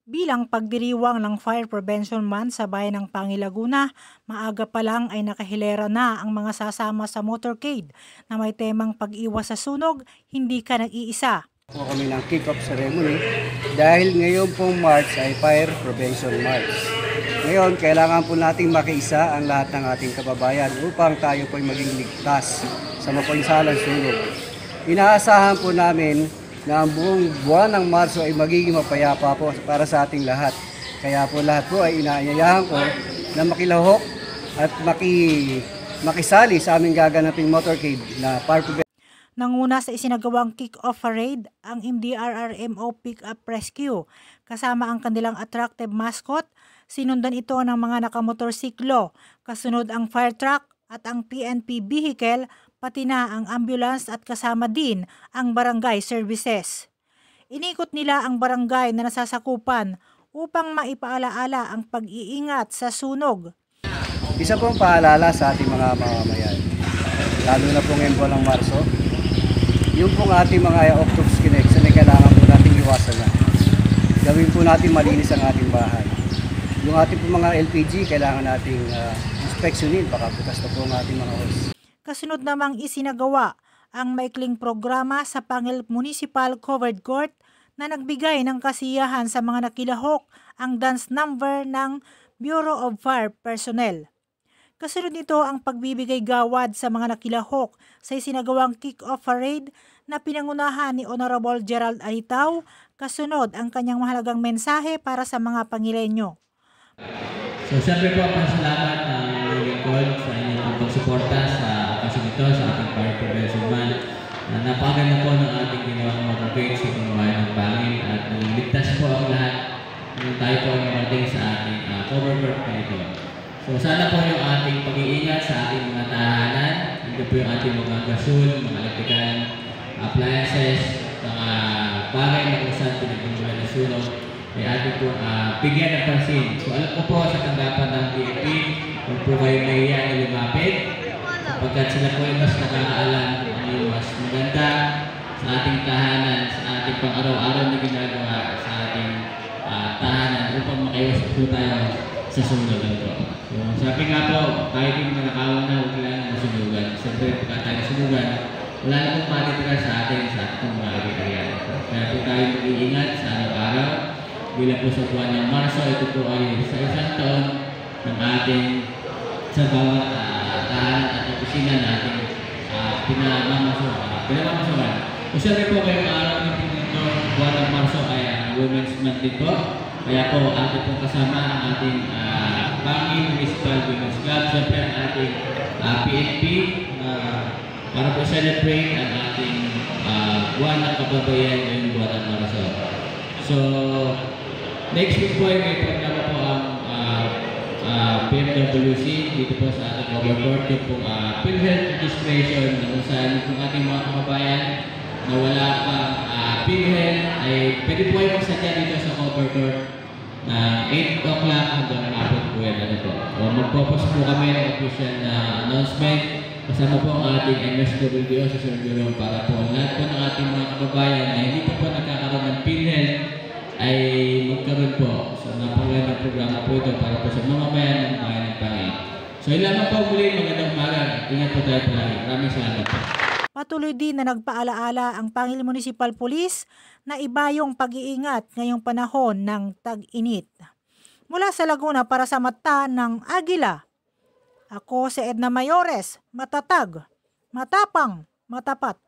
Bilang pagdiriwang ng Fire Prevention Month sa bayan ng Pangi, Laguna, maaga pa lang ay nakahilera na ang mga sasama sa motorcade na may temang pag-iwas sa sunog, hindi ka nag-iisa. Po kami ng kick-off ceremony dahil ngayon pong March ay Fire Prevention March. Ngayon, kailangan po nating makiisa ang lahat ng ating kababayan upang tayo po ay maging ligtas sa mapansalang sunog. Inaasahan po namin na ang buong buwan ng Marso ay magiging mapayapa po para sa ating lahat. Kaya po lahat po ay inaanyayahan ko na makilahok at makisali sa aming gaganaping motorcade na Fire Prevention. Nanguna sa isinagawang kick-off parade ang MDRRMO Pick-Up Rescue. Kasama ang kanilang attractive mascot, sinundan ito ng mga nakamotorsiklo. Kasunod ang fire truck at ang PNP vehicle, pati na ang ambulance at kasama din ang barangay services. Inikot nila ang barangay na nasasakupan upang maipaalaala ang pag-iingat sa sunog. Isa pong paalala sa ating mga mamamayan, lalo na po ngayon buwan ng Marso, yung pong ating mga octopus connection ay kailangan po natin iwasan na. Gawin po natin malinis ang ating bahay. Yung ating po mga LPG, kailangan nating inspeksyonin, baka bukas na po ang ating mga hose. Kasunod namang isinagawa ang maikling programa sa Pangil Municipal Covered Court na nagbigay ng kasiyahan sa mga nakilahok ang dance number ng Bureau of Fire Personnel. Kasunod nito ang pagbibigay gawad sa mga nakilahok sa isinagawang kick-off parade na pinangunahan ni Honorable Gerald Alitaw. Kasunod ang kanyang mahalagang mensahe para sa mga Pangileño. So siyempre po, pasalamat ng lingkod sa inyong pagsuporta sa okasyon ito sa ating Fire Prevention Month. Napakaganda po ng ating ginawang motorcade sa bayan ng Pangil at ligtas po ang lahat nung tayo po ay marating sa ating cover court na ito. So sana po yung ating pag-iingat sa ating mga tahanan, ito po yung ating mga gasol, mga electrical appliances, mga bagay na kung saan pinagmumula ng sunog, ay ating po bigyan ng pansin. So alam ko po sa tanggapan ng DNP, kung po kayo nahiya na lumapit, sapagkat sila po ay mas nakakaalam ang mas maganda sa ating tahanan, sa ating pang-araw-araw na ginagawa sa ating tahanan upang makaiwas po tayo sa sunog ito. So sabi nga po, kahit yung nanakawan na, huwag lang masunugan. Siyempre, pagka tayo sunugan, wala na pong matitira sa ating mga kapitaryan. Kaya po tayo mag-iingat sa araw-araw. Bilang po sa buwan ng Marso, ito po ay sa isang taon ng ating sa bawat tahanan at opisina na ating pinamamasukan. Kung siyempre po ngayong araw ng pinito, buwan ng Marso ay Women's Month din po. Kaya po ating pong kasama ang ating Pangil Municipal Women's Club, siyempre ang ating PNP para po celebrate ang ating buwan ng kababayan ngayong buwan ng Marso. So, next week po ay may programa po ang PMWC dito po sa ating cover court, yung pong PhilHealth registration na kung saan yung ating mga kababayan na wala pang PhilHealth ay pwede po ay magsadya dito sa cover court na 8 o'clock hanggang abot po yan. Magpo-post po kami ng official na announcement kasama po ang ating MSWDO sa Surgeon para po lahat po ng ating mga kababayan na hindi po nagkakaroon ng PhilHealth ay magkaroon po. So napakagandang programa po ito para po sa mga bayan ng bayan ng Pangil. So ilan po muli, magandang umaga. Ingat po tayo palagi. Maraming salamat po. Patuloy din na nagpaalaala ang Pangil Municipal Police na iba yung pag-iingat ngayong panahon ng tag-init. Mula sa Laguna para sa mata ng Agila, ako si Edna Mayores, matatag, matapang, matapat.